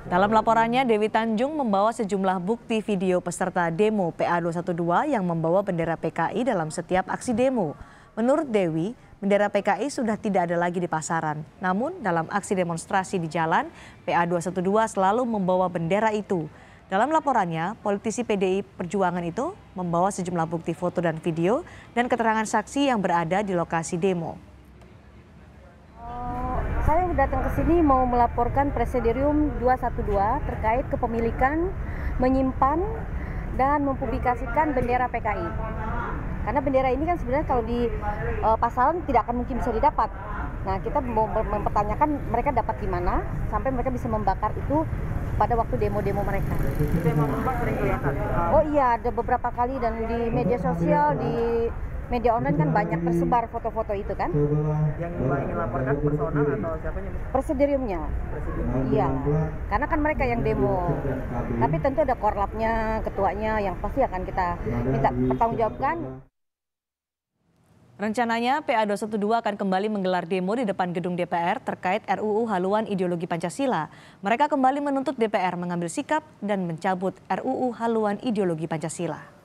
Dalam laporannya, Dewi Tanjung membawa sejumlah bukti video peserta demo PA212 yang membawa bendera PKI dalam setiap aksi demo. Menurut Dewi, bendera PKI sudah tidak ada lagi di pasaran. Namun dalam aksi demonstrasi di jalan, PA212 selalu membawa bendera itu. Dalam laporannya, politisi PDI Perjuangan itu membawa sejumlah bukti foto dan video dan keterangan saksi yang berada di lokasi demo. Saya datang ke sini mau melaporkan Presidium 212 terkait kepemilikan, menyimpan, dan mempublikasikan bendera PKI. Karena bendera ini kan sebenarnya kalau di pasaran tidak akan mungkin bisa didapat. Nah, kita mau mempertanyakan mereka dapat di mana sampai mereka bisa membakar itu pada waktu demo-demo mereka. Oh iya, ada beberapa kali dan di media sosial, di media online kan banyak tersebar foto-foto itu kan. Yang ingin laporkan personal atau siapanya? Presidiumnya. Iya, karena kan mereka yang demo. Tapi tentu ada korlapnya, ketuanya yang pasti akan kita minta pertanggungjawabkan. Rencananya PA212 akan kembali menggelar demo di depan gedung DPR terkait RUU Haluan Ideologi Pancasila. Mereka kembali menuntut DPR mengambil sikap dan mencabut RUU Haluan Ideologi Pancasila.